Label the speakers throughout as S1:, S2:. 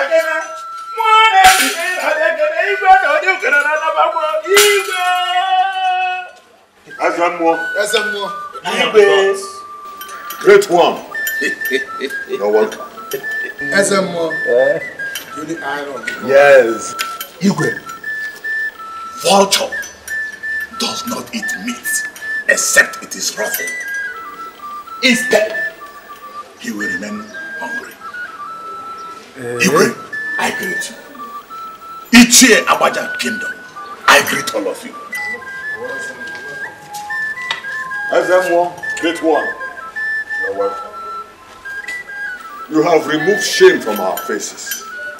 S1: Great one. You're welcome. Yes.
S2: Igwe, vulture does not eat meat except it is rotten. Instead, he will remain hungry. Igwe, I greet you. Ichie Abaja Kingdom, I greet all of you.
S1: Great one. You're welcome. You have removed shame from our faces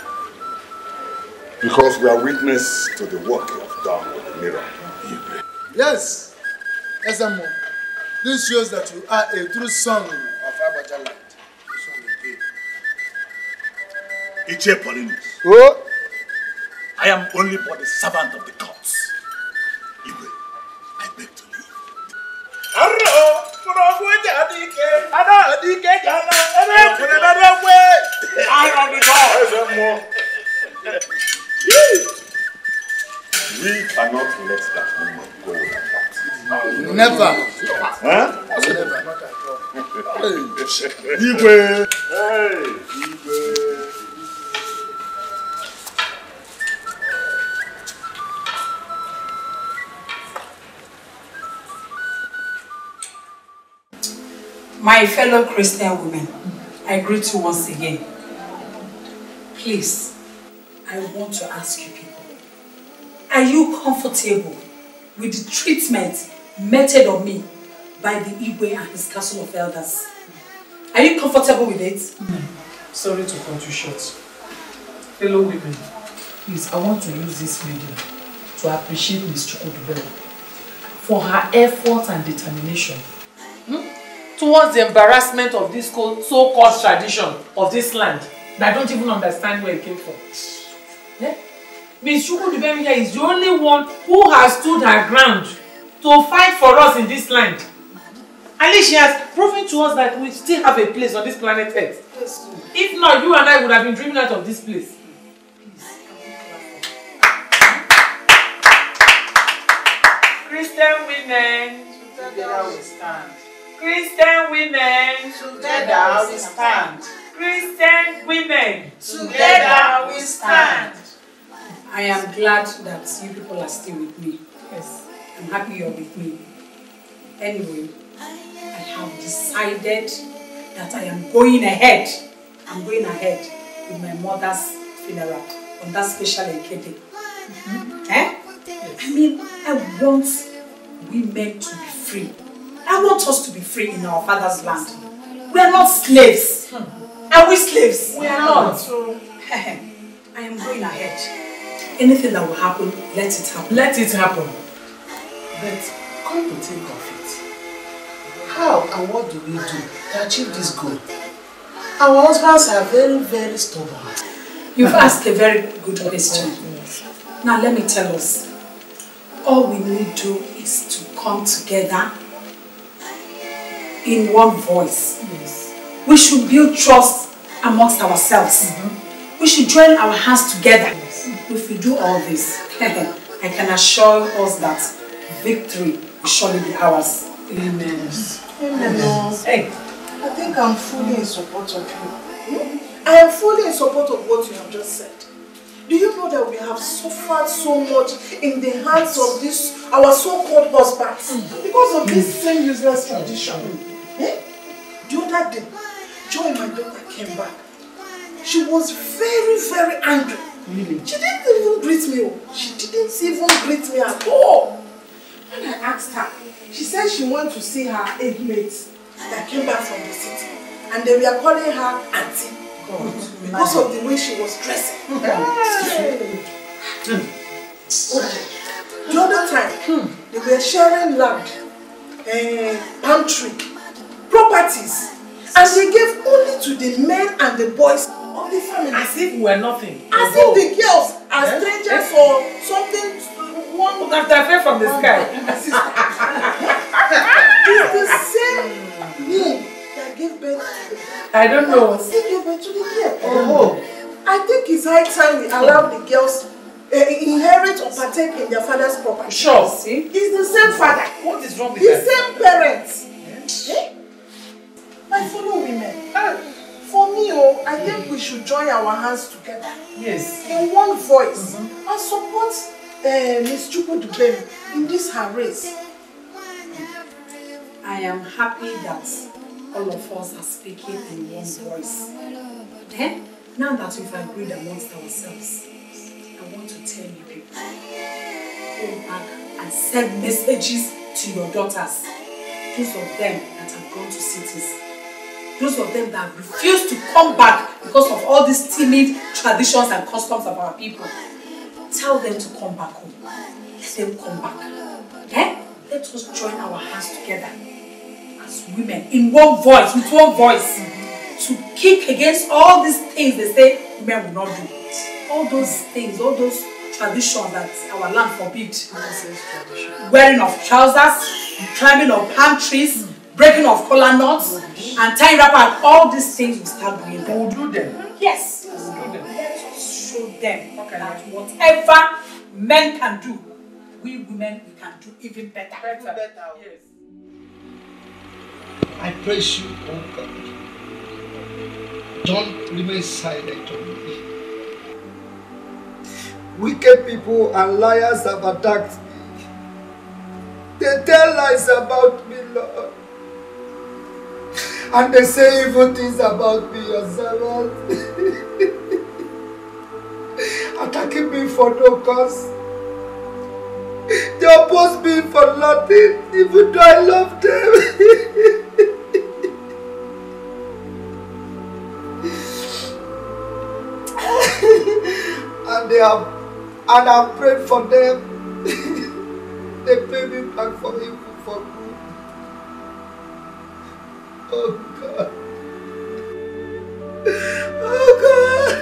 S1: because we are witness to the work you have done with the mirror.
S3: Yes, Ezamo. This shows that you are a true son of Abaja land.
S2: Ichie Paulinus.
S3: Oh?
S2: I am only but the servant of the gods. Igwe, I beg to leave.
S1: We cannot let that woman go like that.
S3: Never.
S1: Huh?
S3: Never, not at all.
S1: Igwe! Hey, Igwe!
S4: My fellow Christian women, I greet you once again. Please, I want to ask you people, are you comfortable with the treatment meted on me by the Igwe and his council of elders? Are you comfortable with it?
S5: Sorry to cut you short. Fellow women, please, I want to use this medium to appreciate Ms. Chigozie for her effort and determination towards the embarrassment of this so-called tradition of this land that I don't even understand where it came from. Yeah? Ms. Chigozie is the only one who has stood her ground to fight for us in this land. At least she has proven to us that we still have a place on this planet Earth. Yes. If not, you and I would have been dreaming out of this place. Christian women, together we stand. Christian women, together we stand. Christian women, together we stand.
S4: I am glad that you people are still with me.
S5: Yes.
S4: I'm happy you're with me. Anyway, I have decided that I am going ahead. I'm going ahead with my mother's funeral on that special Ekede. Eh? Yes. I mean, I want women to be free. I want us to be free in our father's land. We are not slaves. Are we slaves?
S5: We are not.
S4: I am going ahead. Anything that will happen, let it happen.
S5: Let it happen. But come to think of it, how and what do we do to achieve this goal? Our husbands are very, very stubborn.
S4: You've asked a very good question. Now let me tell us. All we need to do is to come together in one voice.
S5: Yes.
S4: We should build trust amongst ourselves. We should join our hands together.
S5: Yes.
S4: If we do all this, I can assure us that victory will surely be ours.
S5: Amen.
S6: Amen.
S4: Hey.
S6: I think I'm fully in support of you. I am fully in support of what you have just said. Do you know that we have suffered so much in the hands of this, our so-called husbands, because of this same useless tradition? The other day, Joy, my daughter, came back. She was very, very angry.
S5: Really?
S6: She didn't even greet me. She didn't even greet me at all. When I asked her, she said she went to see her age mates that came back from the city. And they were calling her auntie. Because of the way she was dressing. The other time, they were sharing land, palm tree, properties, and they gave only to the men and the boys of the family.
S5: As if we were nothing.
S6: As if the girls are strangers or something. One
S5: that fell from the sky.
S6: It's the same womb that gave birth to the
S5: I don't know.
S6: He gave birth to the girl.
S5: Oh.
S6: I think it's high time we allow the girls inherit or partake in their father's property.
S5: Sure. See?
S6: It's the same father.
S5: What is wrong with
S6: the
S5: that?
S6: The same parents. Yes. Eh? My fellow women. For me, I think we should join our hands together.
S5: Yes.
S6: In one voice. And support Miss Chigozie in this her race.
S4: I am happy that all of us are speaking in one voice. Now that we've agreed amongst ourselves, I want to tell you people, go back and send messages to your daughters. Those of them that have gone to cities. Those of them that refuse to come back because of all these timid traditions and customs of our people. Tell them to come back home. Let them come back. Let us join our hands together as women in one voice, with one voice, to kick against all these things they say men will not do. All those things, all those traditions that our land forbids. Wearing of trousers, climbing of palm trees, breaking of kola nuts, and tying wrapper, and all these things will start doing them.
S5: We'll do them.
S4: Yes. Let us show them that whatever men can do, we women we can do even better.
S5: Yes.
S7: I praise you, oh God. Don't remain silent on me. Wicked people and liars have attacked me. They tell lies about me, Lord. And they say evil things about me, your servant. Attacking me for no cause. They oppose me for nothing, even though I love them. And I've prayed for them. They pay me back for evil for good. Oh God. Oh God.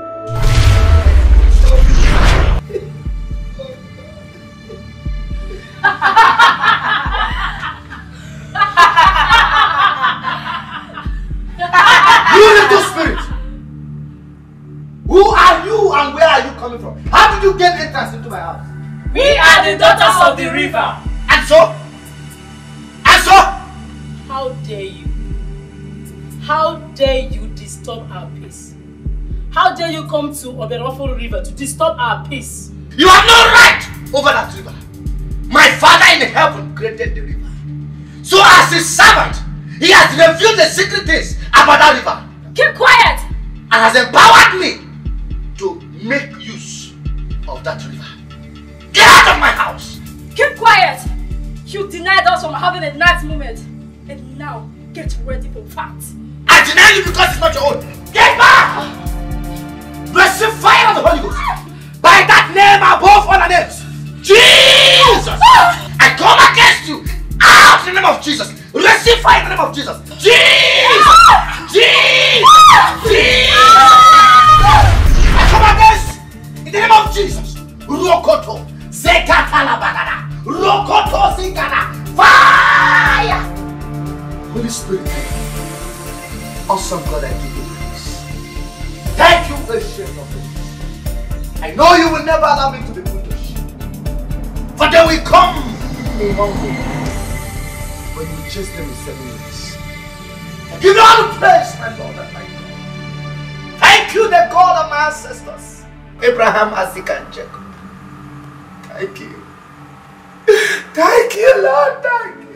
S7: You little spirit! Who are you and where are you coming from? How did you get entrance into my house?
S5: We are the daughters of the river.
S7: And so? And so?
S8: How dare you? How dare you disturb our peace? How dare you come to Oberofo River to disturb our peace?
S7: You have no right over that river. My Father in heaven created the river. So as his servant, he has revealed the secret things about that river.
S8: Keep quiet!
S7: And has empowered me to make use of that river. Get out of my house!
S8: Keep quiet! You denied us from having a nice moment. And now, get ready for fight.
S7: I deny you because it's not your own. Get back! Receive fire of the Holy Ghost. By that name above all names. Jesus! I come against you. Out in the name of Jesus. Receive fire in the name of Jesus. Jesus! Jesus! Jesus! I come against in the name of Jesus. Rokoto. Zekatala bagada. Rokoto zikana. Fire! Holy Spirit. Awesome God, I give you praise. Thank you, Ancient of Days. I know you will never allow me to be put to shame. For they will come in one way when you chase them in 7 years. I give you all the praise, my Lord and my God. Thank you, the God of my ancestors, Abraham, Isaac, and Jacob. Thank you. Thank you, Lord. Thank you.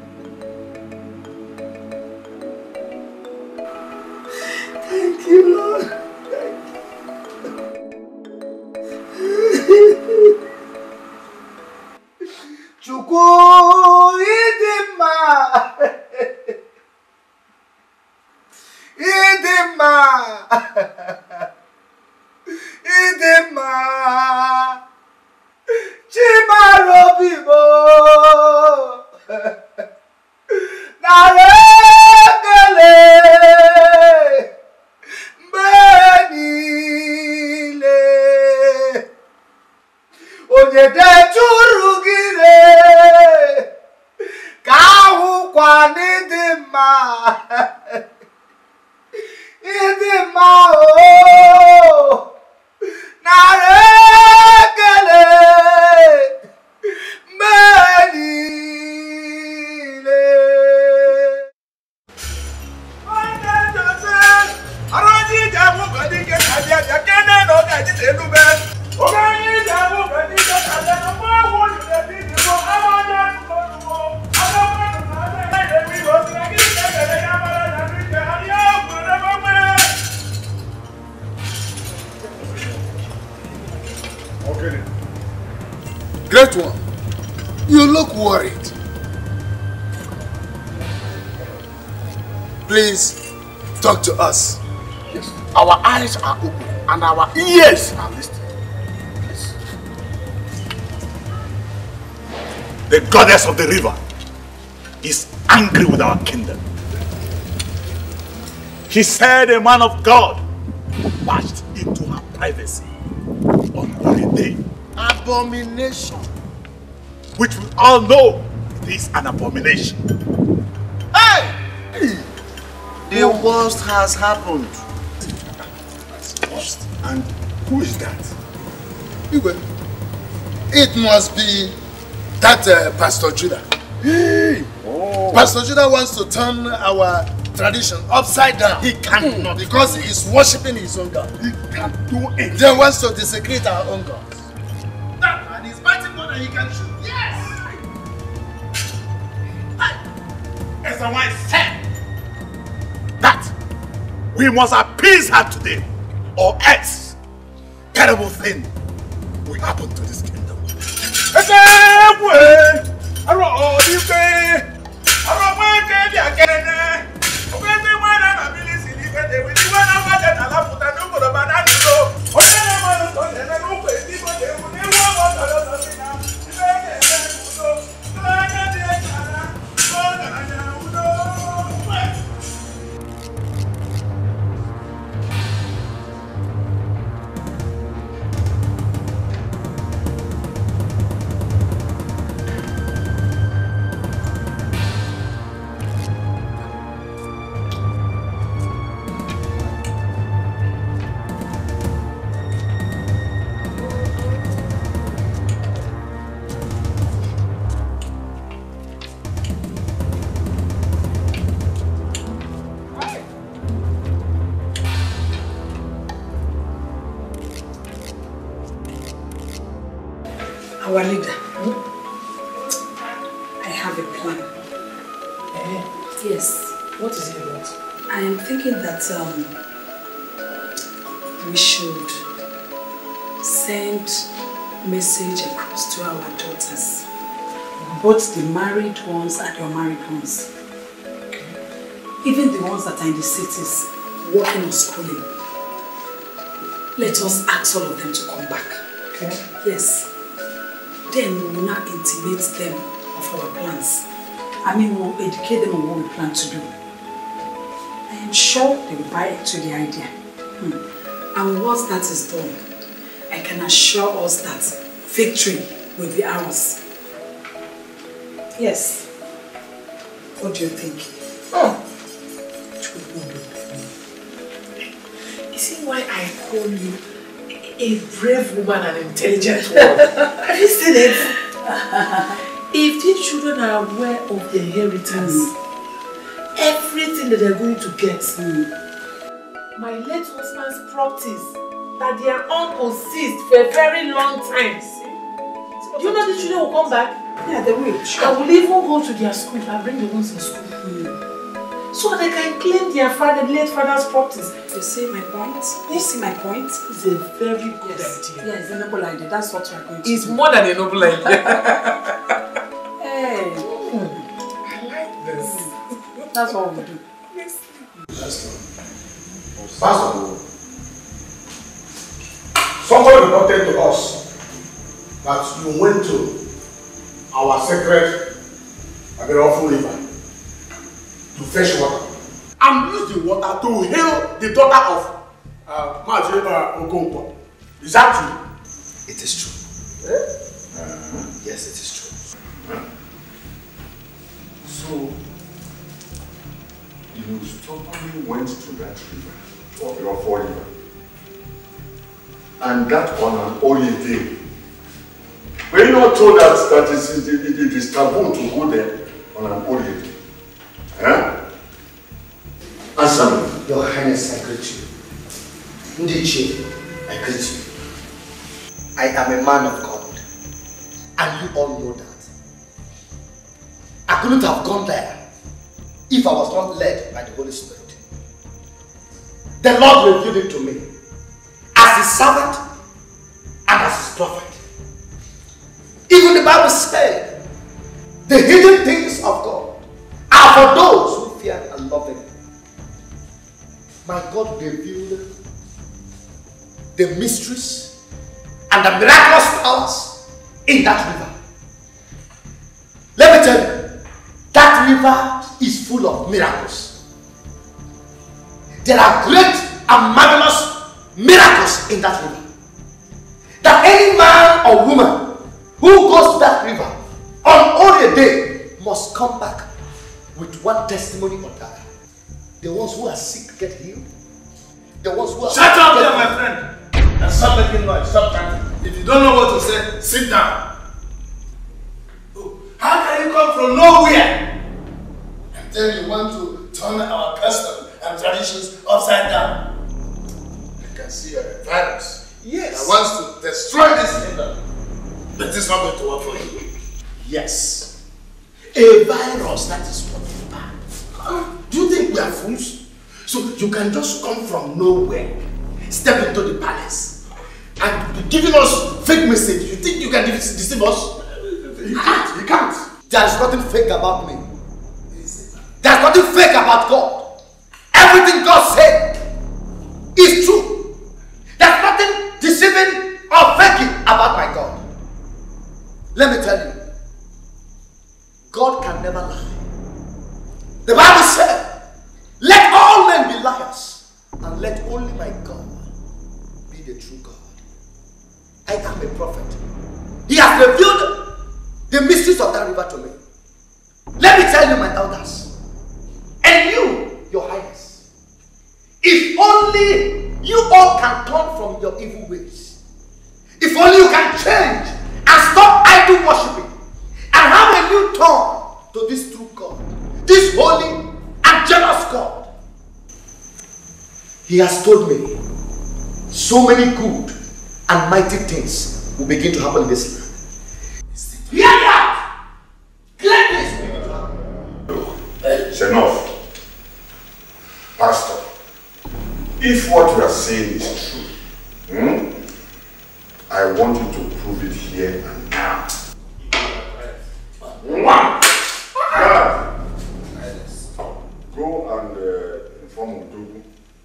S7: Thank you, Lord. Thank you. Chukwu idima. Idima. Idima. Chimarobibo. Naregele. Benile Onyede churugire Kahu kwani dima Idima oh
S3: Great one. You look worried. Please, talk to us.
S2: Yes. Our eyes are open and our ears are listening. Yes. The goddess of the river is angry with our kingdom. She said a man of God barged into her privacy on holiday.
S3: Abomination.
S2: Which we all know is an abomination.
S7: Hey! The worst has happened.
S2: And who is that?
S3: It must be that Pastor Judah.
S2: Hey! Oh.
S3: Pastor Judah wants to turn our tradition upside down.
S2: He cannot.
S3: Because he is worshipping his own God.
S2: He can't do it.
S3: He wants to desecrate our own gods. That man is fighting more than he can shoot. Yes!
S2: As the wife said that we must appease her today, or else terrible thing will happen to this kingdom.
S4: Our leader, I have a plan. Yes.
S5: What is it about?
S4: I am thinking that we should send message across to our daughters, both the married ones and the unmarried ones.
S5: Okay.
S4: Even the ones that are in the cities working or schooling. Let us ask all of them to come back.
S5: Okay.
S4: Yes. Then we will not intimate them of our plans. I mean, we'll educate them on what we plan to do. I am sure they will buy into the idea. And once that is done, I can assure us that victory will be ours. Yes. What do you think?
S5: You see why I call you a brave woman and intelligent one? Have you seen it? If these children are aware of their inheritance, everything that they're going to get, my late husband's properties that they are unpossessed for a very long time. Do you know the children will come back?
S4: Yeah, they will. Sure.
S5: I will even go to their school and bring the ones in school. So they can claim their late father's properties.
S4: You see my point? You see my point?
S5: It's a very good idea.
S4: Yeah, it's a noble idea. That's what we are going to
S5: It's
S4: do.
S5: more than a noble idea.
S4: Hey.
S5: I like this.
S4: That's what we do.
S1: Pastor, somebody reported to us that you went to our sacred Adigwe river to fetch water and use the water to heal the daughter of Okonta. Is that true?
S7: It is true. Yes, it is true.
S1: So, you stubbornly went to that river, or your river, and got on an Oye day. Were you not told that it is taboo to go there on an Oye day? Huh? Answer me.
S7: Your Highness, I greet you. Ndichi, I greet you. I am a man of God, and you all know that. I couldn't have gone there if I was not led by the Holy Spirit. The Lord revealed it to me as his servant and as his prophet. Even the The hidden things of God are for those who fear and love Him. My God revealed the mysteries and the miraculous powers in that river. Let me tell you, that river is full of miracles. There are great and marvelous miracles in that river. That any man or woman who goes to that river on only a day must come back with one testimony or the other. The ones who are sick get healed. The ones who are...
S1: Shut up there, my friend! And stop making noise. Stop chanting. If you don't know what to say, sit down. How can you come from nowhere and then you want to turn our custom and traditions upside down? I can see you're a virus.
S7: Yes.
S1: That wants to destroy this kingdom. But this is not going to work for you.
S7: Yes. A virus, that is what is bad.
S1: Do you think we are fools? So you can just come from nowhere, step into the palace, and be giving us fake message. You think you can deceive us? You can't. You can't.
S7: There's nothing fake about me. There's nothing fake about God. Everything God said is true. There's nothing deceiving or faking about my God. Let me tell you, God can never lie. The Bible said, let all men be liars, and let only my God be the true God. I am a prophet. He has revealed the mysteries of that river to me. Let me tell you, my elders, and you, your highness, if only you all can turn from your evil ways, if only you can change and stop idol worshiping, and have a new turn to this true God, this holy and jealous God. He has told me so many good and mighty things will begin to happen in this land. Hear me out! Let this begin to happen.
S2: It's enough. Pastor, if what you are saying is true, I want you to prove it here and now. One! Go and inform Udogu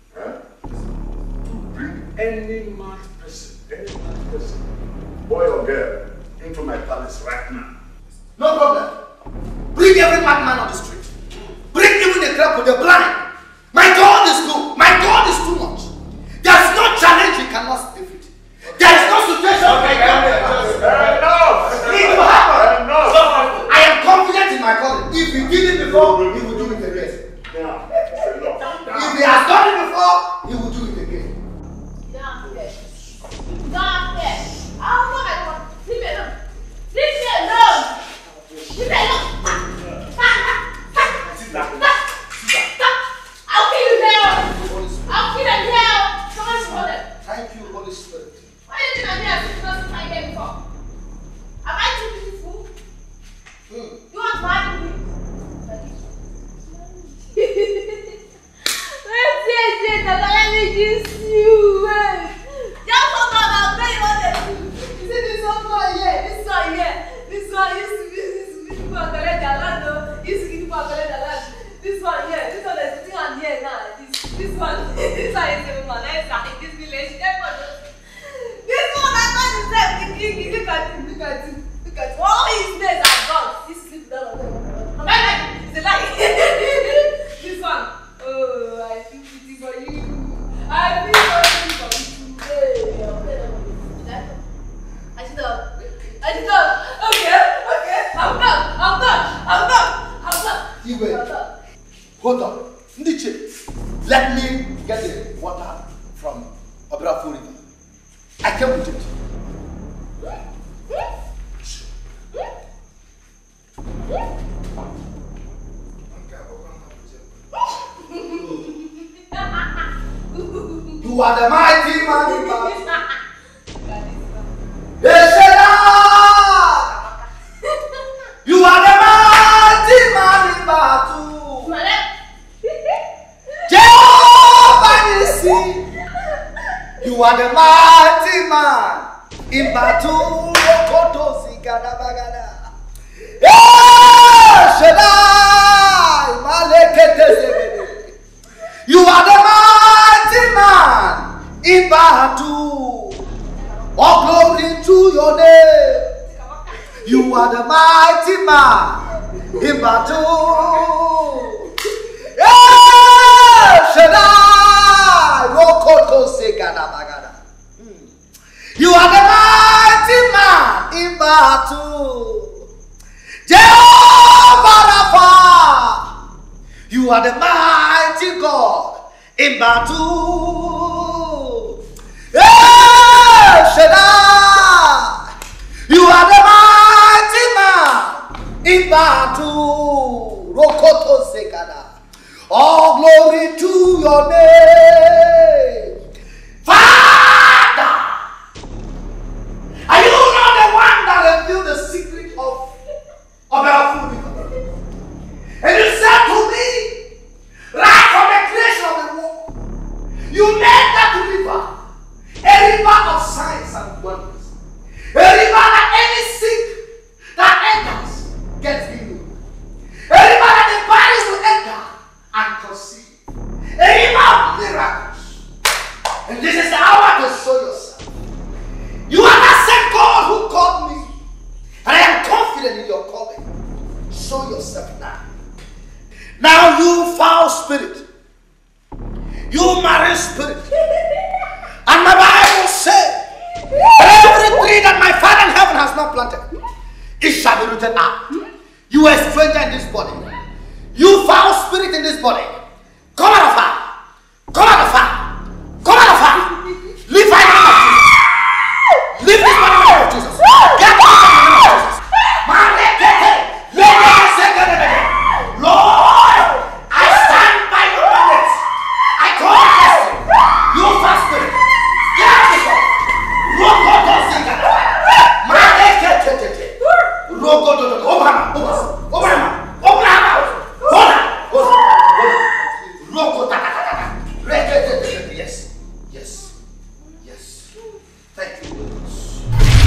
S2: to bring any mad person, boy or girl, into my palace right now.
S7: No problem. Bring every madman on the street. Bring even the cripple, the blind. My God is good. My God is too much. There's no challenge he cannot defeat. There is no situation he cannot defeat. It will happen. I am confident in my God. If he did it before, he will do it again. If he has done it before, he will do it again. Leave me alone. Leave me alone. Leave me alone. I'll kill you now. I'll kill them now. Someone should them. Thank you, Holy Spirit. Why do you think I'm here since not my game before? Am I too beautiful? You want my beauty? Let's let me kiss you. Just hold on, I'll tell you what they do. You see this one here, this one here. This one used to be people are collect their land though. Used to give people collect their land. This one here, this one is sitting on here now. This one is the woman. Let's like this village. This one I got himself the king. Look at him. All his days are gone. This sleep down on them. Am I like it's a lie? This one. Oh, I feel pity for you. I feel sorry for you today. I should have. Okay. I'm done. Igwe, hold on. Ndiche, let me get the water from Obrafu River. I came with it. You are the mighty man in battle. You are the mighty man in battle. Jehovah Nissi. You are the mighty man in battle. You are the mighty man in battle. All glory to your name. You are the mighty man in battle. You are the mighty man in battle. Jehovah Rapha. You are the mighty God in battle. Shaddai. You are the mighty man in battle. Rokoto Sekada. All glory to your name. Father, are you not the one that revealed the secret of our food? And you said to me, right from the creation of the world, you made that river a river of signs and wonders. A river that any sick that enters gets healed. A river that the bodies will enter and conceive. A river of miracles. And this is the hour to show yourself. You are that same God who called me. And I am confident in your calling. Show yourself now. Now you foul spirit. You marine spirit. And my Bible says, every tree that my Father in heaven has not planted, it shall be rooted out. You are a stranger in this body. You foul spirit in this body. Come out of her. Come out of her. Come out of her. Leave her in the name of Jesus. Leave this body in the name of Jesus. Get out of the name of Jesus. Lord, I stand by your witness. I call you. You foul spirit. Get out of this body. Yes. Thank you, Holy Ghost.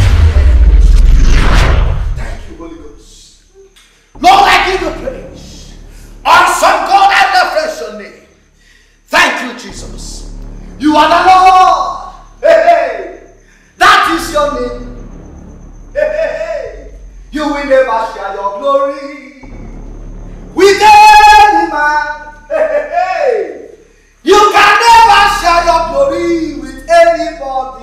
S7: Thank you, Holy Ghost. Lord, I give you praise. Awesome God, I reference your name. Thank you, Jesus. You are the Lord. Hey. That is your name. Hey. You will never share your glory with any man. Hey. You can never share your glory with anybody.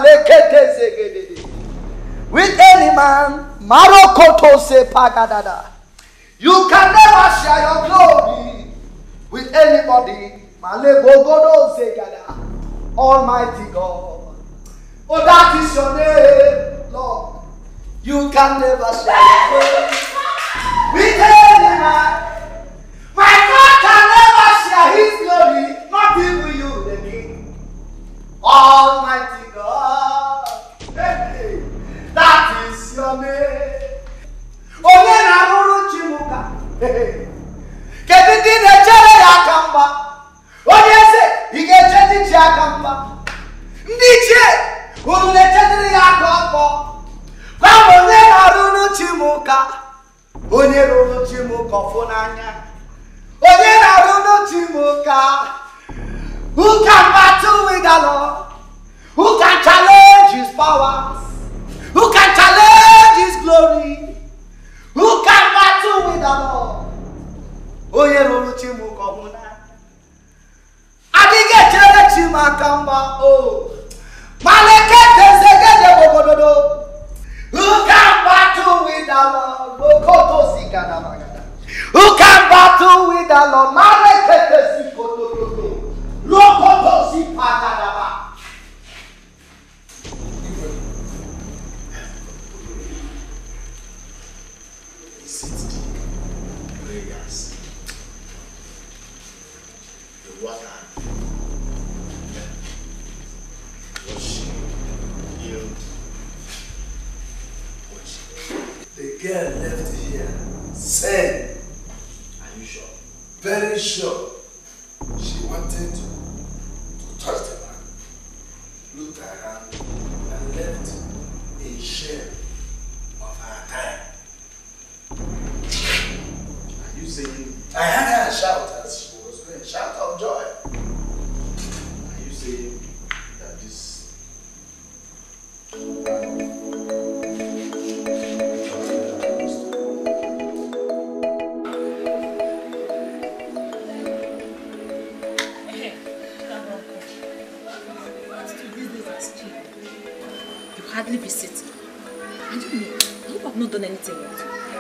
S7: With any man. Marokoto se pagadada. You can never share your glory with anybody. Malebogodo zegada. Almighty God. Oh, that is your name, Lord. You can never share your glory with any man. My God can never share his glory, not even you, the King. Almighty God. Hey, that is your name. Onnenna ruru chimuka. Kedidi nechere yakamba. Onyese igechedi chiakamba. Ndiche unu nechere yakamba. Kwa Onnenna ruru chimuka. Onye ruru chimuka fonanya. Onnenna ruru chimuka. Who can battle with the Lord? Who can challenge his powers? Who can challenge his glory? Who can battle with the Lord? Oye ruru chimuka huna. Adige chere chimakamba o. Malekete zegede bogododo. Who can battle with the Lord? Bokoto zikana magada. Who can battle with the Lord? Malekete zikototo. Lokoto zipakadaba.
S2: Prayers. The water. Worship. Yield. Worship.
S3: The girl left here said,
S2: Are you sure?
S3: very sure, she wanted to touch the man, looked around, and left a shell of her time.
S2: saying, I heard her shout as she was doing, shout of joy. Are you saying that this
S9: you hardly visit. I don't know. I hope I've not done anything wrong.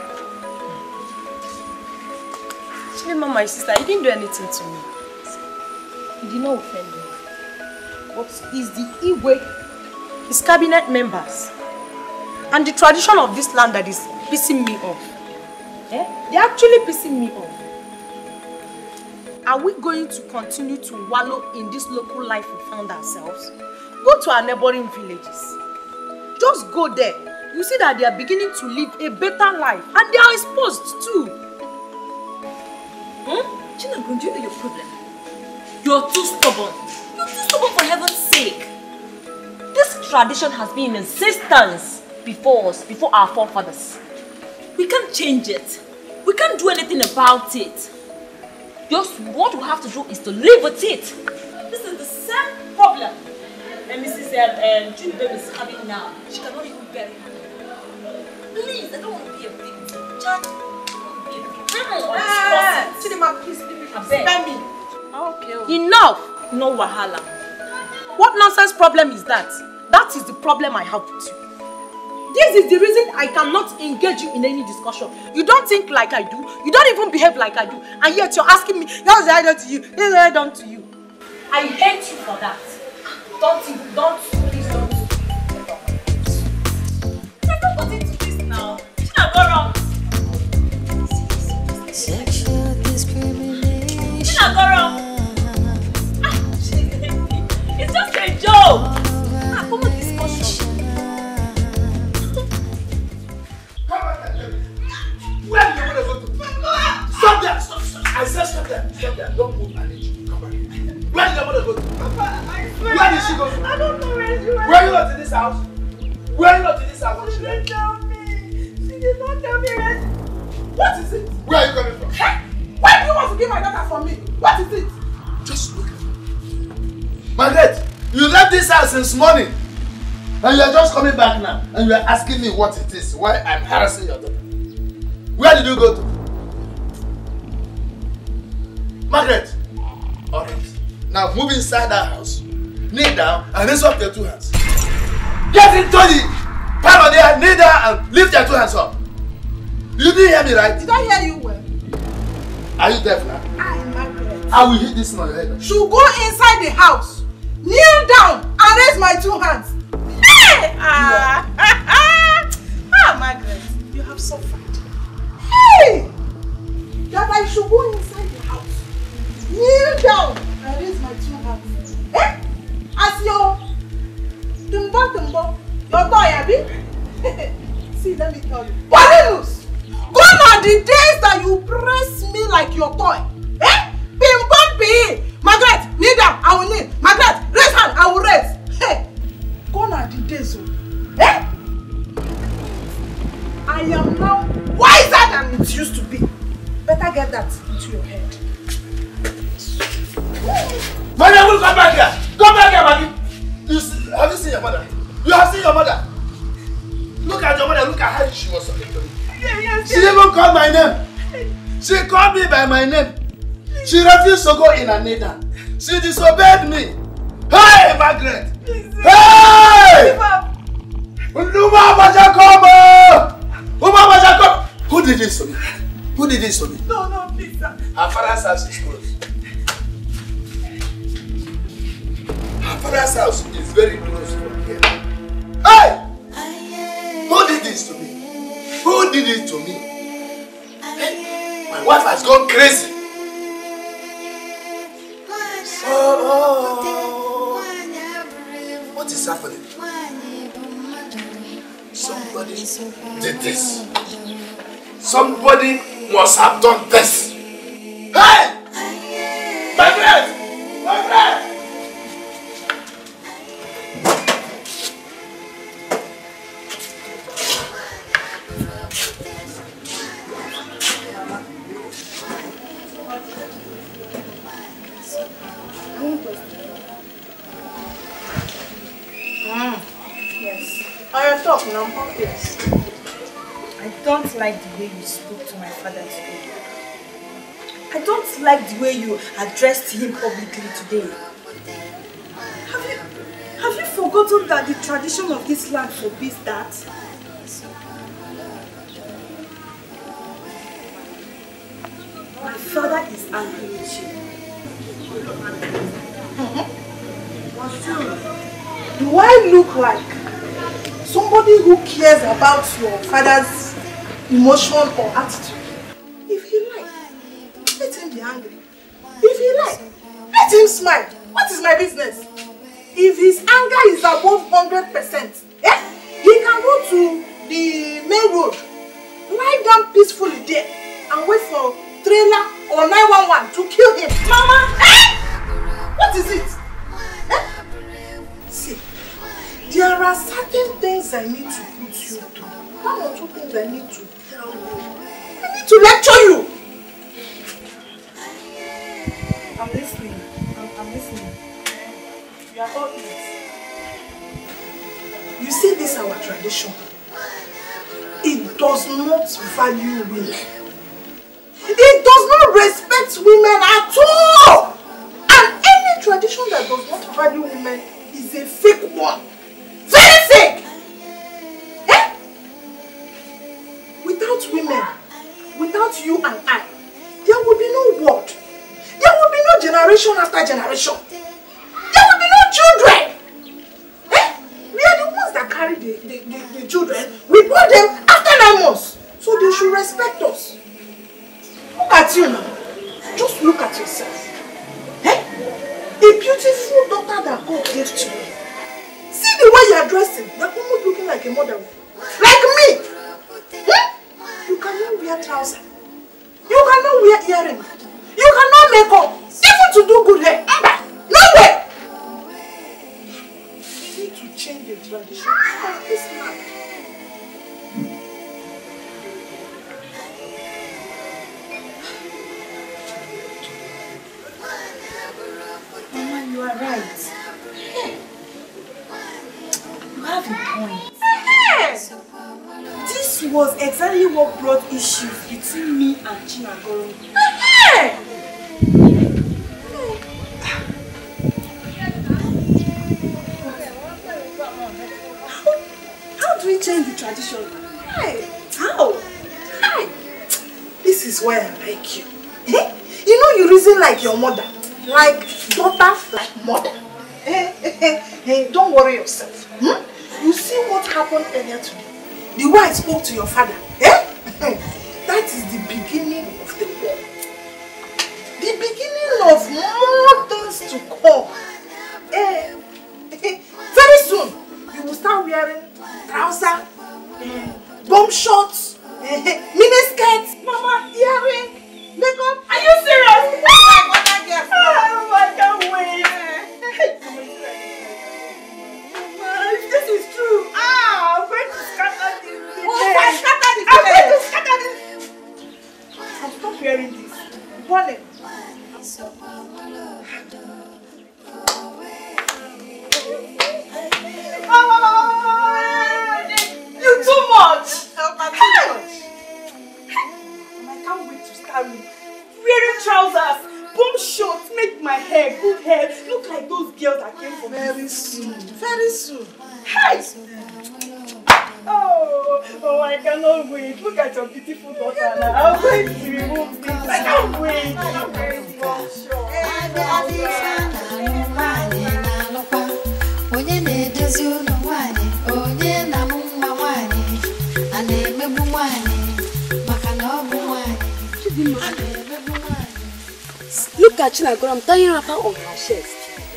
S6: Mama, my sister, you didn't do anything to me.
S9: You did not offend me.
S6: But it's the Igwe, his cabinet members, and the tradition of this land that is pissing me off. Eh? They're actually pissing me off. Are we going to continue to wallow in this local life we found ourselves? Go to our neighboring villages. Just go there. You see that they are beginning to live a better life, and they are exposed too.
S9: Chinedu, do you know your problem? You're too stubborn. You're too stubborn for heaven's sake. This tradition has been in existence before us, before our forefathers. We can't change it. We can't do anything about it. Just what we have to do is to live with it. This is the same problem that Mrs. Chinedu is having now. She cannot even bear it. Please, I don't want to be a victim. Just
S6: Chidima, please leave me. Spare me.
S9: Okay.
S6: Enough! No wahala. What nonsense problem is that? That is the problem I have with you. This is the reason I cannot engage you in any discussion. You don't think like I do. You don't even behave like I do. And yet you're asking me, how did I done to you? How did I done to you? I hate you for that. Please don't.
S9: Let's not go into this now. China, go wrong.
S10: Sexual discrimination.
S9: China, go wrong. It's just a joke. Come on, discussion.
S2: Where do you want to go to? Stop there! Stop! I said stop there! Stop there! Don't move an inch. Come back. Where do you want to go to?
S6: Papa, I swear.
S2: Where did she go to?
S6: I don't know where she went.
S2: Were you not in this house? Were you not in this house?
S6: She didn't tell me. She did not tell me where. What is it?
S2: Where are you coming from?
S6: Hey! Why do you want to give my daughter from me? What is it?
S2: Just look at me. Margaret, you left this house since morning. And you are just coming back now. And you are asking me what it is. Why I'm harassing your daughter. Where did you go to? Margaret. Alright. Now move inside that house. Kneel down and raise up your two hands. Get into the parlor there, kneel down and lift your two hands up. You didn't hear me, right?
S6: Did I hear you well?
S2: Are you deaf now?
S6: I am Margaret.
S2: I will hit this on your head.
S6: She'll go inside the house, kneel down and raise my two hands. Hey! Margaret, you have suffered. Hey! That I should go inside the house, kneel down and raise my two hands. Eh? As your tumbo, your toy, Abi? See, let me tell you. Body loose! Gone are the days that you press me like your toy. Eh? Bim bam be. Margaret, kneel down, I will kneel. Margaret, raise hand, I will raise. Hey! Gone are the days, oh. Eh? I am now wiser than it used to be. Better get that into your head.
S2: Mother, will come back here. Come back here, Maggie. Have you seen your mother? You have seen your mother. Look at your mother. Look at how she was talking to me.
S6: Yes.
S2: She even called my name. She called me by my name. She refused to go in and kneel down. She disobeyed me. Hey, Margaret. Hey! Who did this to me? Who did this to me?
S6: No, please, sir.
S2: Her father's house is closed. Her father's house is very close from here. Hey! Who did this to me? Who did it to me? Hey, my wife has gone crazy. Oh. What is happening? Somebody did this. Somebody must have done this. Hey! Margaret! Margaret!
S6: I talk now, yes.
S11: I don't like the way you spoke to my father today. I don't like the way you addressed him publicly today. Have you forgotten that the tradition of this land forbids that? My father is angry with you.
S6: Do I look like somebody who cares about your father's emotion or attitude? If he likes, let him be angry. If he likes, let him smile. What is my business? If his anger is above 100%, he can go to the main road, lie down peacefully there, and wait for trailer or 911 to kill him. Mama! What is it? See, there are certain things I need to put you through. One or two things I need to tell you. I need to lecture you. I'm listening. I'm listening. You are all ears. You see, this is our tradition. It does not value women. It does not respect women at all. And any tradition that does not value women is a fake one. Very fake! Without women, without you and I, there will be no world. There will be no generation after generation. There will be no children. We are the ones that carry the children. We brought them after 9 months. So they should respect us. Look at you now. Just look at yourself. A beautiful daughter that God gave to you. See the way you are dressing. You are almost looking like a mother. Like me. You cannot wear trousers. You cannot wear earrings. You cannot make up. Even to do good hair. No way. You need to change the tradition of this land.
S11: Mama, you are right. You have a point.
S6: Yes.
S11: This was exactly what brought issues between me and Chinyere.
S6: How do we change the tradition? How? This is why I like you. You know you reason like your mother. Like daughter, like mother. Don't worry yourself. You see what happened earlier today? The way I spoke to your father. That is the beginning of the war. The beginning of more things to come. Very soon, you will start wearing trousers, bomb shorts, mini skirts, mama, earring, makeup. Are you serious? Oh, I can't wait. If this is true, I'm going to scatter this. I'm going to scatter this. I'll stop wearing this. Wallet. You too much. I can't wait to start wearing trousers, bomb shorts, make my hair, good hair, look like those girls that came from very soon. Very soon. Hey! Oh, I cannot wait. Look at your beautiful daughter now. I'm going to remove this. I can't wait. I'm very sure.
S12: Look at Chinyere, I'm tying wrapper on her chest.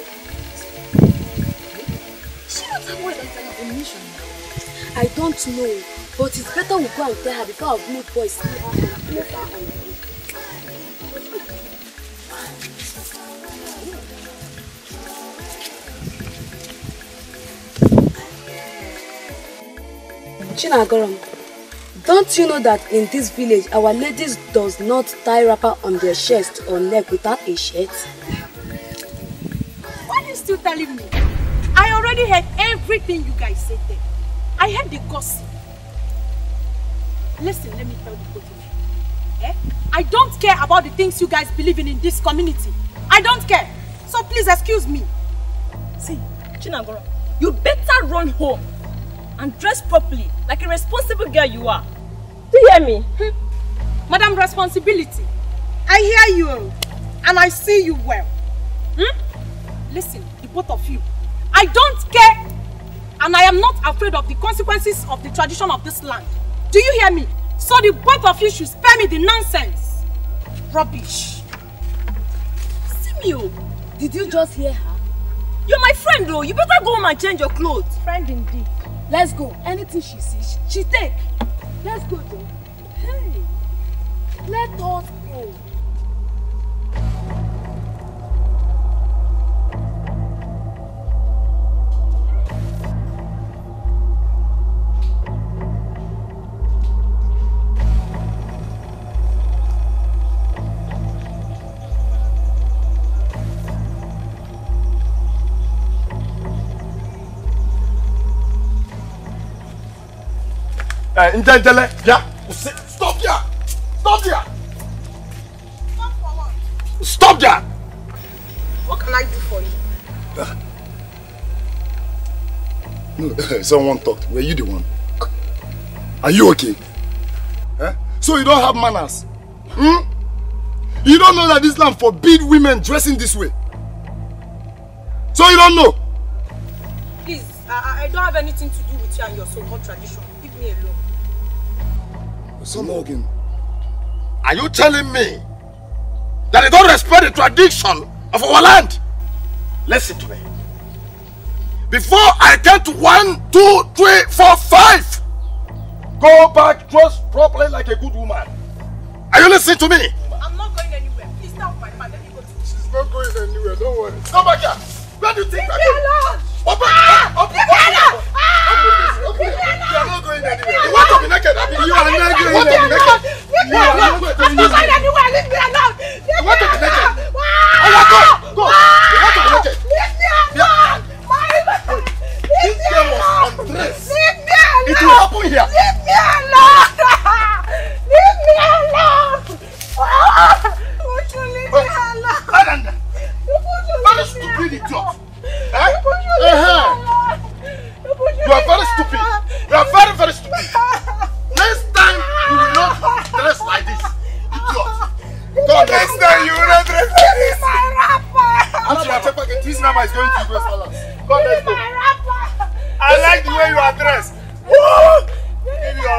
S12: She not avoid that information. I don't know, but it's better we go and tell her before our new boys see her and place her on the Chinyere, don't you know that in this village our ladies does not tie wrapper on their chest or neck without a shirt?
S11: Why are you still telling me? I already heard everything you guys said there. I heard the gossip. Listen, let me tell the both of you. Eh? I don't care about the things you guys believe in this community. I don't care. So please excuse me.
S9: See, Chinagoro, you better run home and dress properly like a responsible girl you are. Do you hear me?
S11: Madam Responsibility, I hear you and I see you well. Listen, the both of you, I don't care and I am not afraid of the consequences of the tradition of this land. Do you hear me? So the both of you should spare me the nonsense. Rubbish.
S9: Simio, did you just hear her? You're my friend though. You better go home and change your clothes.
S11: Friend indeed.
S12: Let's go. Anything she sees, she take. Let's go though. Hey, let us go.
S1: Njajele, yeah. Stop here! Stop here!
S6: Stop for what?
S1: Stop there!
S6: What can I do for you?
S3: No, someone talked. Were you the one? Are you okay? Eh? So you don't have manners? You don't know that this land forbids women dressing this way? So you don't know?
S11: Please, I don't have anything to do with you and your so-called tradition. Leave me alone.
S3: Again.
S1: Are you telling me that they don't respect the tradition of our land? Listen to me. Before I get to 1, 2, 3, 4, 5, go back, dress properly like a good woman. Are you listening to me?
S11: I'm not going anywhere. Please stop my man. Let me go to the
S3: She's not going anywhere, don't worry.
S1: Come back here. Where do you think
S11: I'm going?
S1: Open! Open! Open! You are not going anywhere. You want to be naked? You are not going anywhere.
S11: Leave me alone. I'm not going anywhere. Leave me alone.
S1: You want to be naked? Oh yeah, go! Go! You want to be naked?
S11: Leave me alone.
S1: This girl was undressed.
S11: Leave me alone.
S1: It will happen here.
S11: Leave me alone. Leave me alone. Won't you leave me alone?
S1: Very stupid idiot. You are very stupid. You are very, very stupid. Next time you will not dress like this. Idiot. God, next time you will not dress like this. This number is going to go balance. God, let's go. I like the way you are dressed. Give me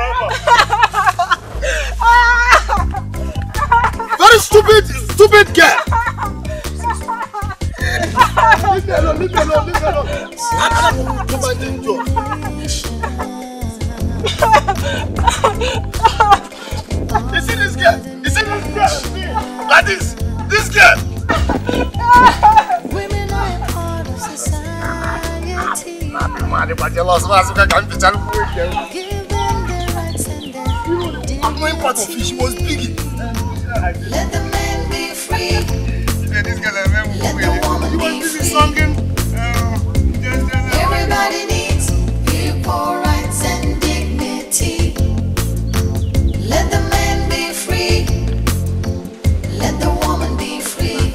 S1: your rapper. Very stupid girl. Leave me alone, leave me alone, leave me alone. You see this girl? You see this girl? Like this? This girl?
S10: Women are part of society. Give them
S3: the
S10: rights and their
S3: I'm going part of fish, she was big.
S10: Let the men be free.
S3: This girl you want to be singing?
S10: Everybody needs equal rights and dignity. Let the man be free. Let the woman be free.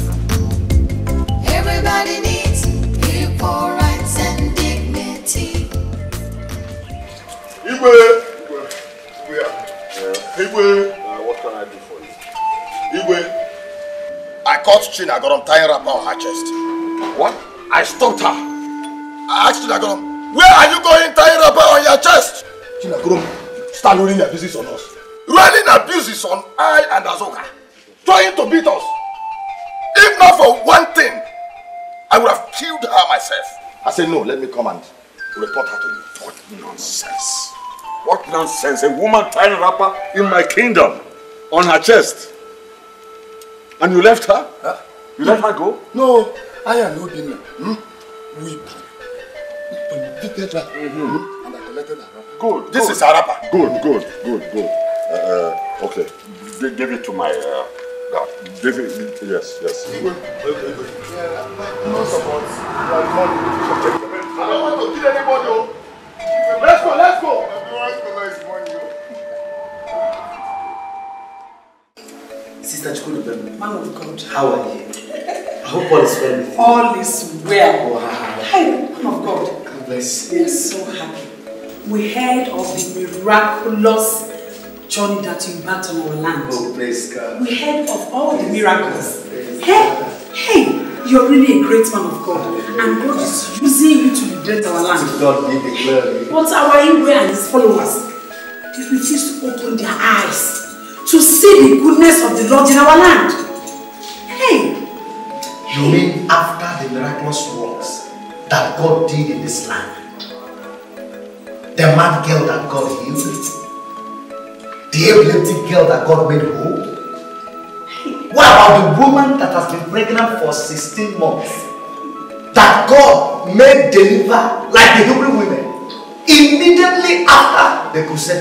S10: Everybody needs equal rights and dignity.
S1: What can I do for you? Igwe. I caught Chinyere tying wrapper on her chest. What? I stopped her. I asked Chinyere, where are you going tying wrapper on your chest? Chinyere, start running abuses on us. Running abuses on I and Azoka. Trying to beat us. If not for one thing, I would have killed her myself. I said, no, let me come and report her to you.
S2: What nonsense. What nonsense. A woman tying wrapper in my kingdom on her chest. And you left her? Huh? You let her go?
S3: No, I am not dinner. We beat her. And I collected her.
S2: Good.
S1: This is her wrapper.
S2: Good. Okay. Give it to my guard. Give it. Yes.
S3: No support.
S1: I don't want to kill anybody.
S4: all is well.
S7: Wow.
S4: Hi, man of God.
S7: God bless
S4: We are so happy. We heard of the miraculous journey that you embarked on our land.
S7: Oh, praise God.
S4: We heard of all the miracles. Hey, you're really a great man of God. And God is using you to liberate our land.
S7: To God be the glory.
S4: But our Ewuzie and his followers, they refuse to open their eyes to see the goodness of the Lord in our land. Hey!
S7: You mean after the miraculous works that God did in this land? The mad girl that God healed? The epileptic girl that God made whole? What about the woman that has been pregnant for 16 months? That God made deliver like the Hebrew women immediately after the crusade.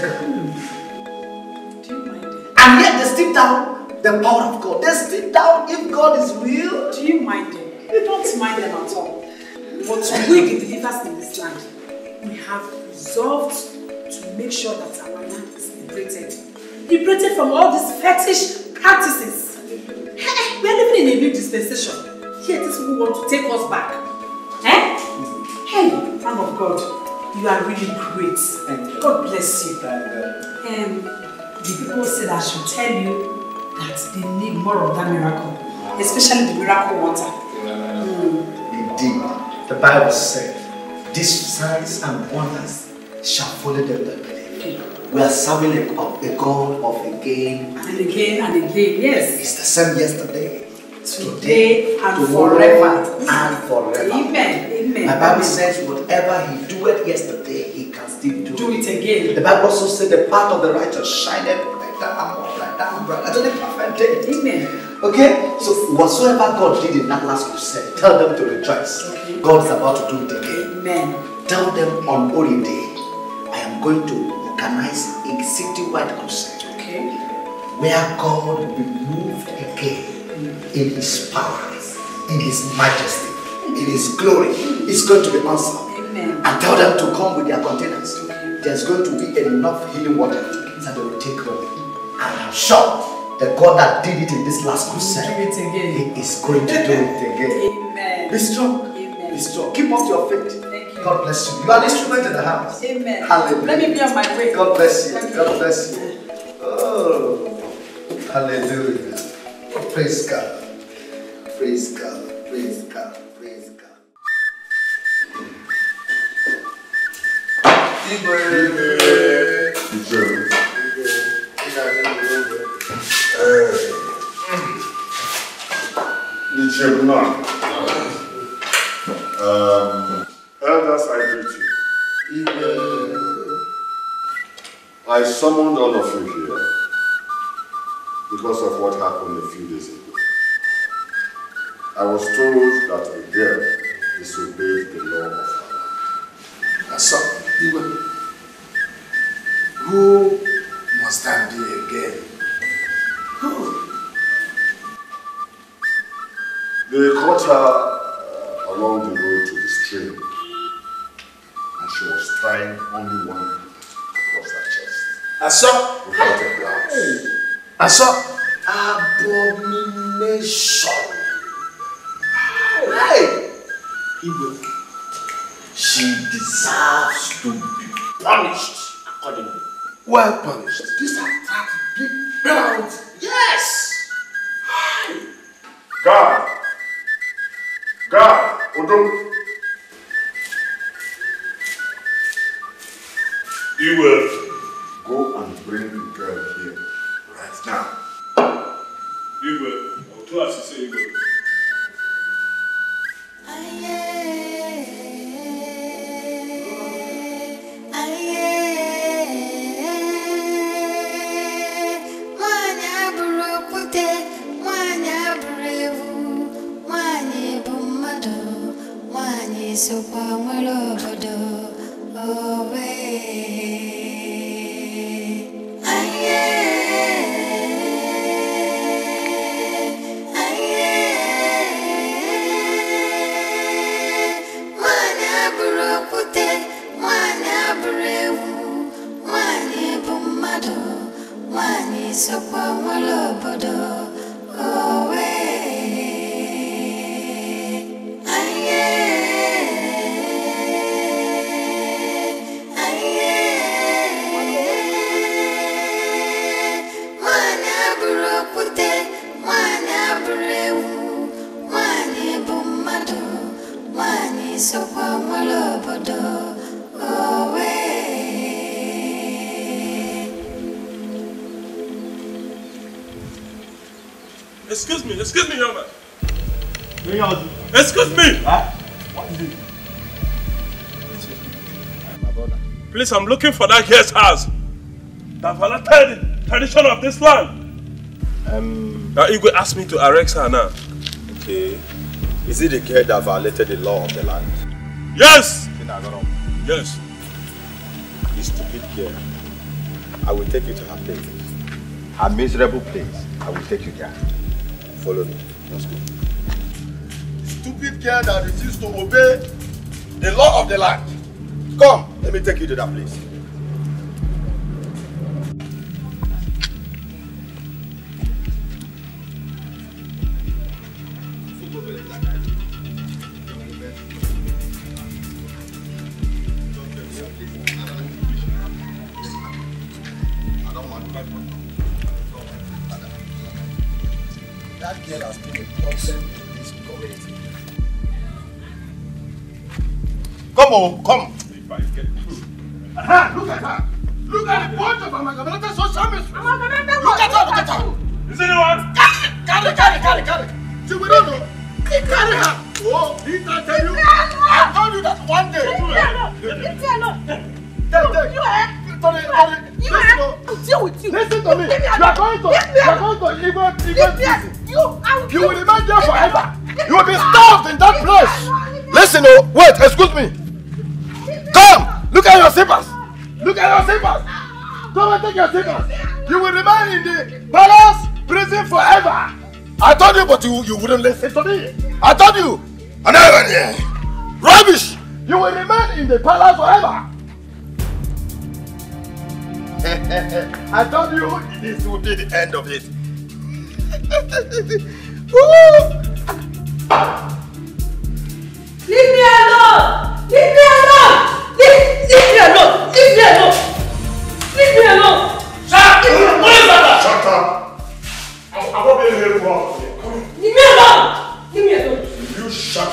S7: And yet they still doubt the power of God. They still doubt if God is real.
S4: Do you mind them? You don't mind them at all. But we, the believers in this land, we have resolved to make sure that our land is liberated. Liberated from all these fetish practices. Hey, we are living in a new dispensation. Here, these people want to take us back. Eh? Hey, man of God, you are really great. God bless you. The people said I should tell you that they need more of that miracle, especially the miracle water.
S7: Indeed, the Bible said, these signs and wonders shall follow them that believe. We are serving a God of again
S4: and again and again. Yes.
S7: It's the same yesterday,
S4: today and forever.
S7: And forever.
S4: Amen. Amen.
S7: My Bible says whatever he doeth yesterday, he can still do
S4: it again.
S7: The Bible also says the path of the righteous shineth brighter and more brighter and brighter until the perfect day.
S4: Amen.
S7: Okay? So whatsoever God did in that last crusade, tell them to rejoice. Okay. God is about to do it again.
S4: Amen.
S7: Tell them on Holy Day, I am going to organize a city-wide crusade.
S4: Okay.
S7: Where God will be moved again in his power, in his majesty, in his glory. It's going to be awesome.
S4: Amen.
S7: And tell them to come with their containers. There's going to be enough healing water that they will take home. And I'm sure the God that did it in this last crusade,
S4: do it again.
S7: He is going to do it again.
S4: Amen.
S7: Be strong.
S4: Amen.
S7: Be strong. Keep up your faith.
S4: Thank you.
S7: God bless you. You are an instrument in the house.
S4: Amen.
S7: Hallelujah.
S4: Let me be on my way.
S7: God bless you. God bless you. Oh, hallelujah. Oh, praise God. Praise God. Praise God. Praise God.
S13: Elders, I greet you. I summoned all of you here because of what happened a few days ago. I was told that a girl disobeyed the law of Allah.
S1: So, who must that be again? Who?
S13: They caught her along the road to the stream, and she was tying only one across her chest.
S1: I saw.
S13: Without a blouse.
S1: I saw.
S7: Abomination. Hey! She deserves to be punished accordingly.
S1: Well punished.
S7: These are that big penalty. Yes!
S13: God! God! Odom! You will go and bring the girl here right now. You will. I'll do as you say you will.
S14: Excuse me, young man. Excuse me!
S7: What is it?
S14: My brother. Please, I'm looking for that guest house that violated the tradition of this land. Now Igwe asked me to arrest her now.
S15: Okay. Is it the girl that violated the law of the land?
S14: Yes! Yes.
S15: You stupid girl. I will take you to her place. Her miserable place. I will take you there. Follow me. Let's go.
S3: Stupid girl that refused to obey the law of the land. Come, let me take you to that place. That girl has been a problem in this community. Come on, come.
S14: If I get through.
S3: Look at her. Look at the bunch of Amaka. So shameless. Look at her.
S14: Is anyone?
S3: Carry. See, we don't know. Carry her. Oh, didn't I tell you? I told you that one day.
S6: Deal with you.
S3: Listen to me. You are going to even prison. You will remain there forever. You will be starved in that place. Listen, wait, excuse me. Come, look at your slippers. Come and take your slippers. You will remain in the palace prison forever. I told you, but you wouldn't listen to me. I told you. Rubbish. You will remain in the palace forever. I told you this would be the end of it.
S4: Leave me alone!
S14: Shut up! I'm not being here for you.
S4: Leave me alone!
S14: You shut up.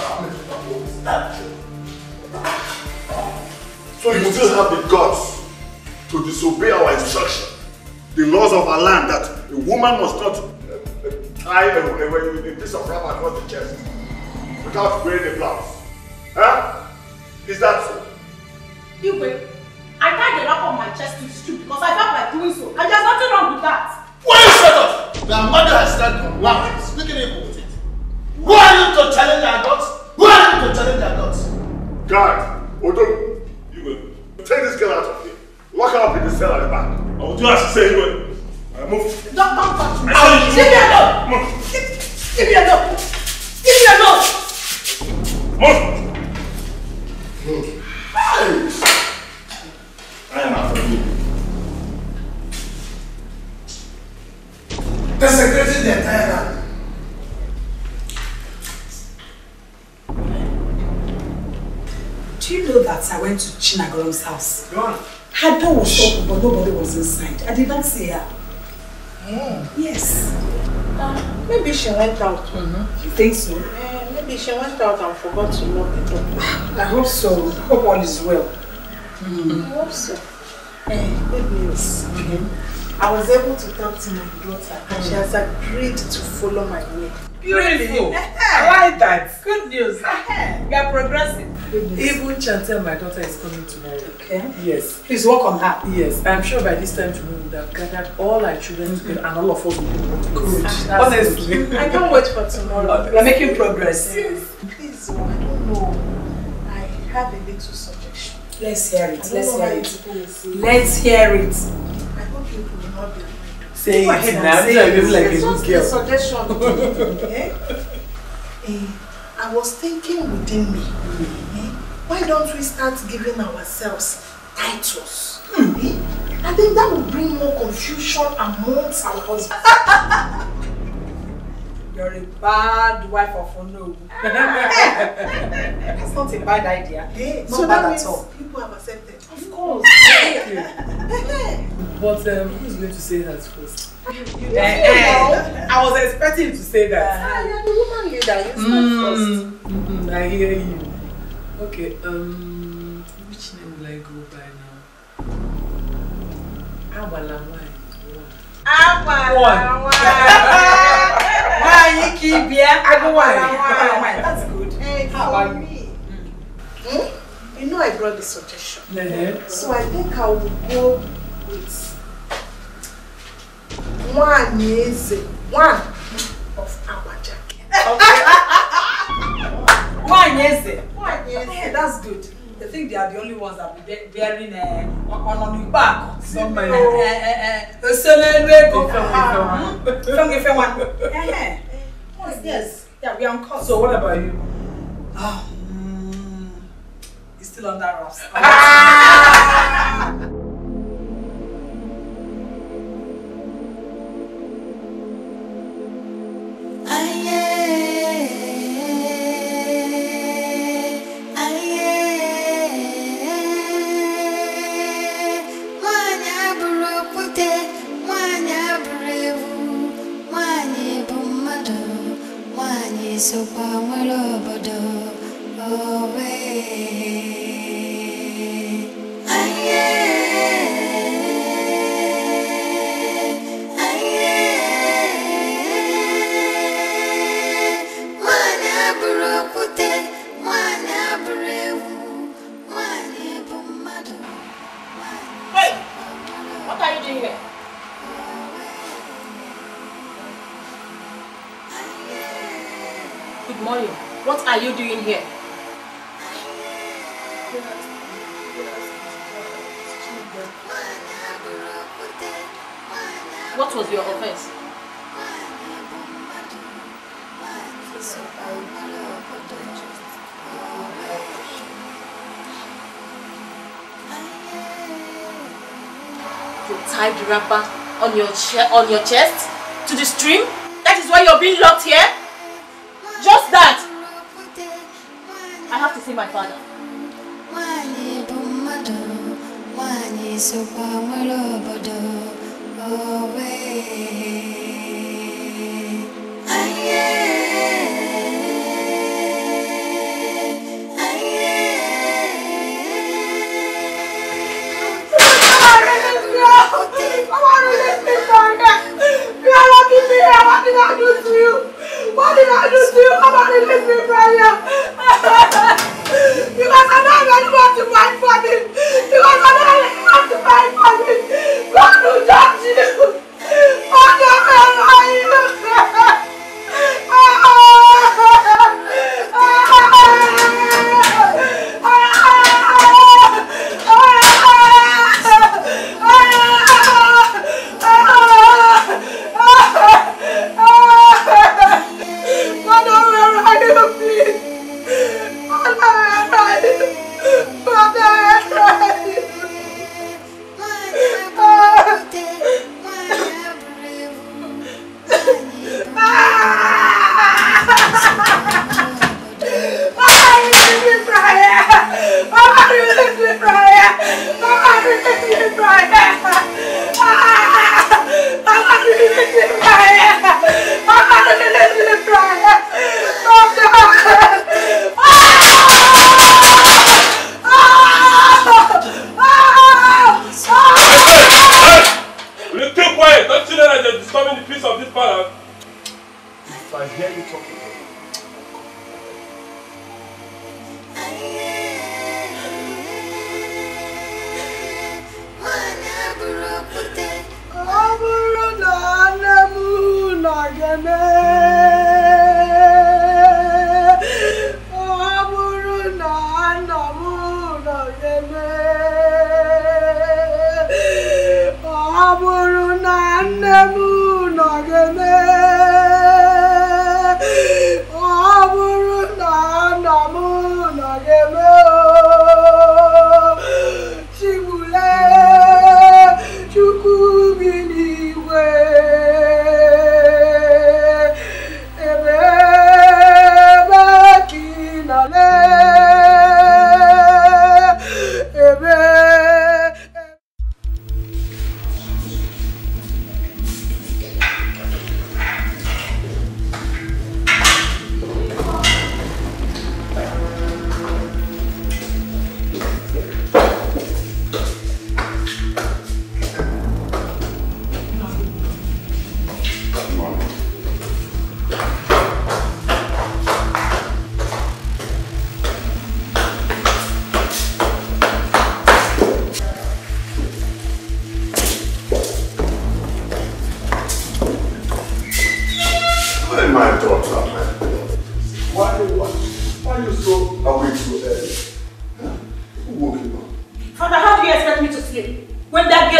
S14: So you still have the guts to disobey our instruction, the laws of our land that a woman must not tie a piece of rubber across the chest without wearing a blouse. Huh? Is that so?
S4: Igwe, I tied the wrapper on my chest to the street because I felt like doing so, and there's nothing wrong with that.
S7: Why you shut up? The mother has started laughing, speaking evil with it. Who are you to challenge our gods?
S14: Guard, Odo, take this girl out of here. Lock her up in the cell at the back. I will do as you say, Igwe. Move.
S4: Don't touch me.
S14: Leave
S4: me alone.
S14: Move. I am after you.
S7: Desecrating the entire land.
S4: Do you know that I went to Chinagorom's house?
S7: Go on.
S4: Her door was open, but nobody was inside. I did not see her. Yes.
S6: Maybe she went out.
S4: You think so?
S6: Maybe she went out and forgot to lock the door.
S4: I hope so. I hope all is well.
S6: I hope so. Good news. I was able to talk to my daughter and she has agreed to follow my way.
S5: Beautiful. I like that. Good news. We are progressing. Even Chantel, my daughter, is coming tomorrow.
S4: Okay.
S5: Yes.
S4: Please work on her.
S5: Yes. I'm sure by this time tomorrow we would have gathered all our children together and all of us will be good. Honestly.
S6: I can't wait for tomorrow.
S4: We are making progress.
S6: Yes. Please, I don't know. I have a little suggestion.
S4: Let's hear it. Let's hear it.
S6: Let's
S4: hear it.
S6: I hope you will not be.
S5: Say it now. Say it like a good girl.
S6: Suggestion. I was thinking within me, why don't we start giving ourselves titles? I think that will bring more confusion amongst our husbands.
S4: You're a bad wife of Ono. That's not a bad idea.
S6: Hey,
S4: not
S6: so
S4: bad
S6: that means
S4: at all.
S6: people have accepted.
S4: Of course.
S5: But who's going to say that first?
S6: I
S5: was expecting you to say that.
S6: You're the woman leader. You start first.
S5: I hear you. Okay, which name will I go by now? Abalawai.
S6: That's good. Hey, how about me? You know I brought the suggestion. So I think I will go with Nwabueze, one of Abajaki.
S4: Nwabueze. Yeah, that's good. I think they are the only ones that will be bearing on the back. Yes. Yeah, we are on course.
S5: So what about you?
S4: It's still under wraps.
S10: So power obodo owe aye mwana burokute mwana burewu mwana bomado.
S9: Hey, what are you doing here? Good morning. What are you doing here? What was your offense? You tied the wrapper on your chest to the stream? That is why you're being locked here? Just that. I have to see my father.
S6: What did I do to you? What did I do to you? Come on, release me from here. Because I don't really want to fight for me. Because I don't really want to fight for me. God will judge you. God will judge you.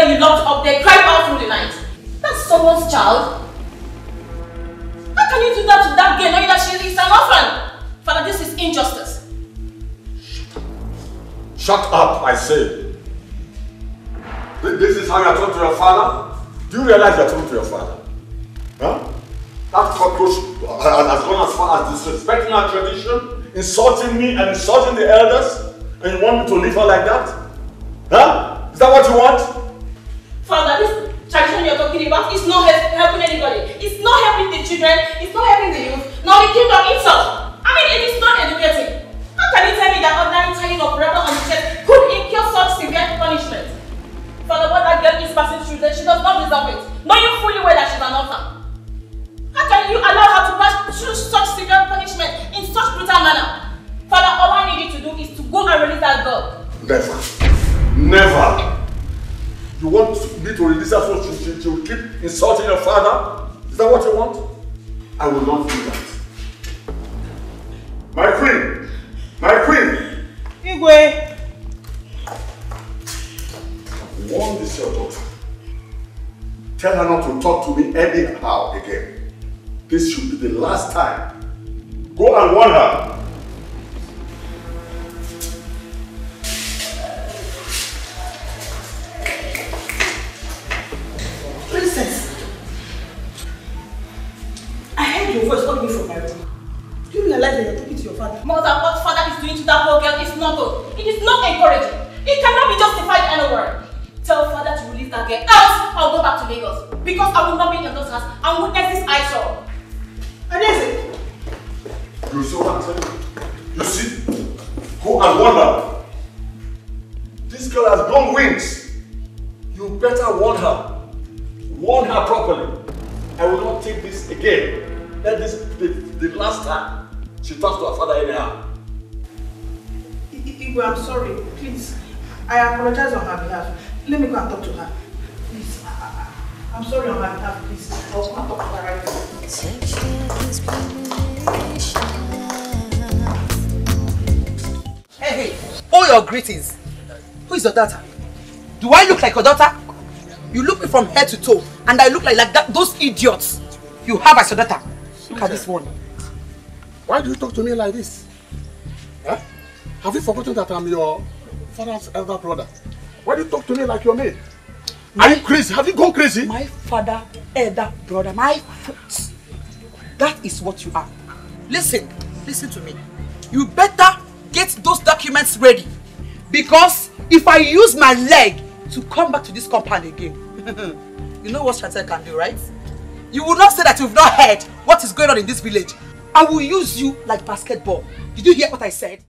S9: girl you locked up there cried all through the night. That's someone's child. How can you do that to that girl knowing that she is an orphan? Father, this is injustice.
S14: Shut up, I say. This is how you are talking to your father? Do you realize you are talking to your father? Huh? That cockroach has gone as far as disrespecting our tradition, insulting me and insulting the elders, and you want me to leave her like that? Huh? Is that what you want?
S9: Father, this tradition you're talking about is not helping anybody. It's not helping the children, it's not helping the youth, nor the kingdom itself. I mean, it is not educating. How can you tell me that ordinary tying of rubber on the chest could incur such severe punishment? Father, what that girl is passing through, that she does not deserve it, knowing fully well that she's an orphan. How can you allow her to pass through such severe punishment in such brutal manner? Father, all I need you to do is to go and release that girl.
S14: Never. Never. You want me to release her so she will keep insulting your father? Is that what you want? I will not do that. My queen! My queen!
S6: Igwe!
S14: Warn this your daughter. Tell her not to talk to me anyhow again. This should be the last time. Go and warn her.
S6: Princess, I heard your voice calling me from my room. Do you realize that you're talking to your father?
S9: Mother, what father is doing to that poor girl is not good. It is not encouraging. It cannot be justified anywhere. Tell father to release that girl, else I'll go back to Lagos. Because I will not be in those house and witness this I saw.
S6: And is it?
S14: You see what I'm telling you? You see? Go and warn her. This girl has grown wings. You better warn her. Warn her properly. I will not take this again. Let this be the last time she talks to her father anyhow.
S6: Igwe, I'm sorry. Please. I apologize on her behalf. Let me go and talk to her. Please. I'm sorry on her behalf, please. I'll go and talk to her right now.
S7: Hey, all your greetings. Who is your daughter? Do I look like your daughter? You look me from head to toe, and I look like that, those idiots you have as your daughter. Look at this one.
S1: Why do you talk to me like this? Huh? Have you forgotten that I'm your father's elder brother? Why do you talk to me like your maid? Are you crazy? Have you gone crazy?
S7: My father, elder brother, my foot. That is what you are. Listen to me. You better get those documents ready. Because if I use my leg to come back to this compound again, you know what Chantel can do, right? You will not say that you've not heard what is going on in this village. I will use you like basketball. Did you hear what I said?